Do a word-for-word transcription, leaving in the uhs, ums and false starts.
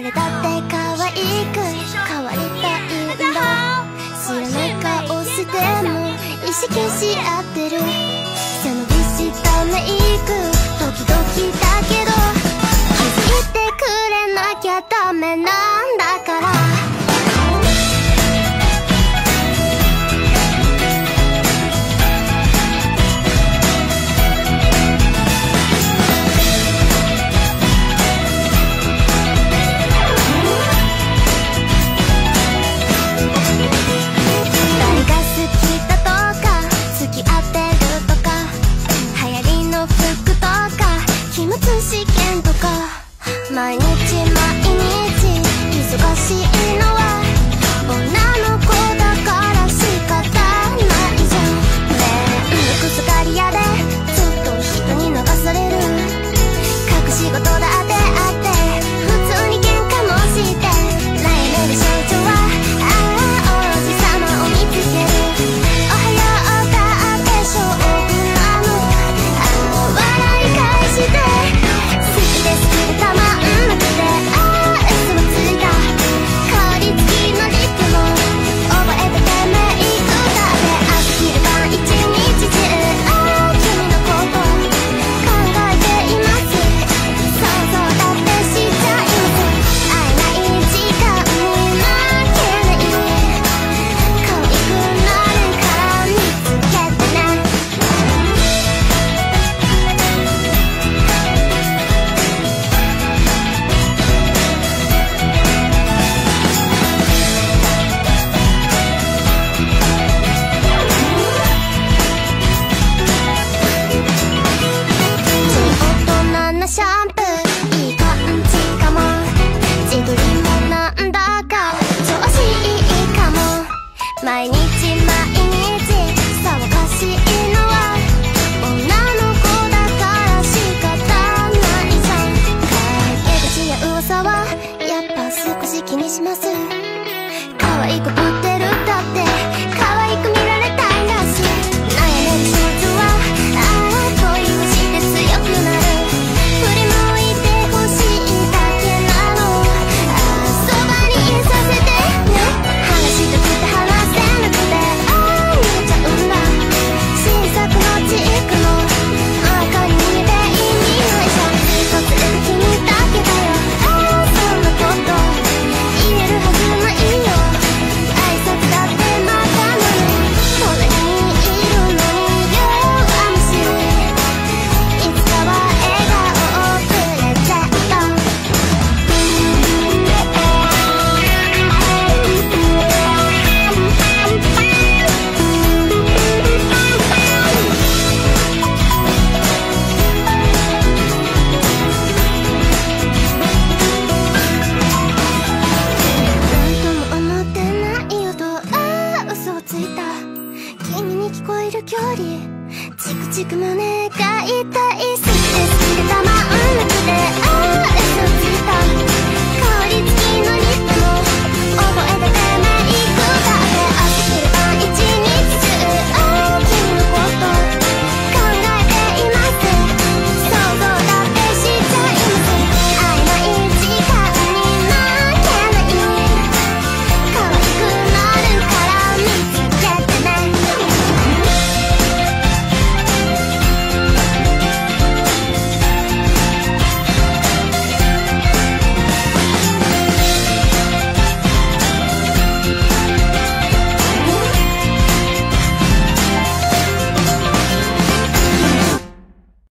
誰だって可愛く変わりたいんだ。知らない顔しても意識し合ってる。背伸びしたメイク時々だけど気づいてくれなきゃダメなんだから。試験とか毎日毎日忙しいのは女の子だから仕方ないじゃん。面倒くさがり屋でずっと人に流される。隠し事だってあって普通に喧嘩もして悩める少女はああ王子様を見つける。おはようだって勝負なの。ああ笑い返して好きでたまんなくてああ嘘もついた。香り付きのリップも覚えててメイクだって朝昼晩一日中ああ君のこと考えています。想像だってしちゃいます。会えない時間に負けない可愛くなるから見つけてね。大人なシャンプーいい感じかも。ジブリもなんだか調子いいかも。毎日毎日騒がしいのは女の子だから仕方ないじゃん。陰口や噂はやっぱ少し気にします。可愛い子ぶっ